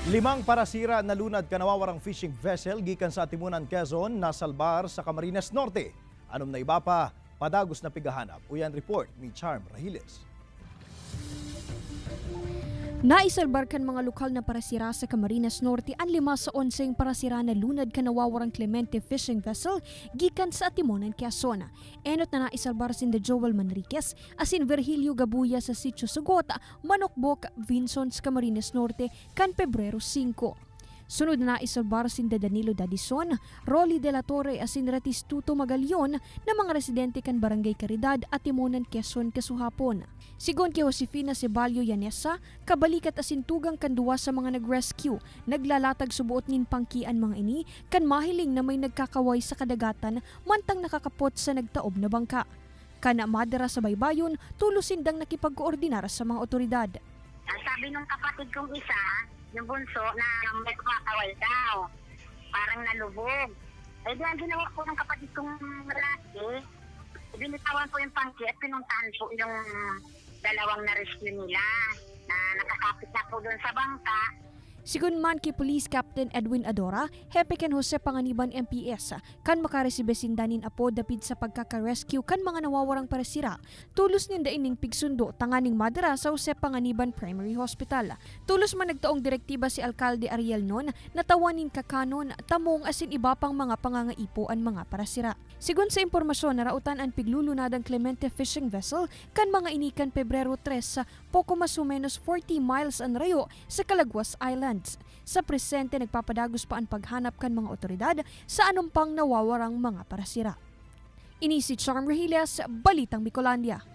Limang parasira na lunad ka nawawarang fishing vessel gikan sa Atimonan, Quezon, Naisalbar sa Camarines Norte. Anom na iba pa, padagos na pigahanap. Uyan report ni Charm Rahiles. Naisalbar kan mga lokal na parasira sa Camarines Norte ang 5 sa 11 parasira na lunad ka nawawarang Clemente fishing vessel gikan sa Atimonan, Quezon. Enot na naisalbar sin de Joel Manriquez asin Virgilio Gabuya sa Sitio Sugot, Manokbok, Vinsons, Camarines Norte kan Pebrero 5. Sunod na naisalbar sin de Danilo Dadison, Rolly de la Torre asin Ratistuto Magalyon na mga residente kan Barangay Caridad, Atimonan, Quezon kasuhapon. Sigon kay Josefina Ceballo Yanesa, kabalikat asin tugang kan duwa sa mga nag-rescue, naglalatag subuot nin pangkian mga ini kan mahiling na may nagkakaway sa kadagatan mantang nakakapot sa nagtaob na bangka. Kana madara sa baybayon, tulusin dang nakipag-koordinar sa mga otoridad. Ang sabi nung kapatid kong isa, yung bunso, na may kumakaway daw. Parang nalubog. Eh di ang ginawa ko ng kapatid kong lalaki, binitawan po yung pangki at pinuntahan po yung dalawang na-rescue nila na nakakapit na po doon sa bangka. Sigun man kay Police Captain Edwin Adora, Hepe ken Jose Panganiban MPS, kan makaresibe sindanin apo dapit sa pagkaka-rescue kan mga nawawarang parasira. Tulos ninda ining pigsundo tanganing madara sa Jose Panganiban Primary Hospital. Tulos man nagtaong direktiba si Alkalde Ariel non natawanin kakanon, tamong asin iba pang mga pangangaipo ang mga parasira. Sigun sa impormasyon, narautan ang piglulunadang Clemente fishing vessel kan mga inikan Pebrero 3 sa poko mas o menos 40 miles ang rayo sa Calaguas Island. Sa presente, nagpapadagos pa ang paghanap kan mga otoridad sa anumpang nawawarang mga parasira. Ini si Charm Rahiles, Balitang Bicolandia.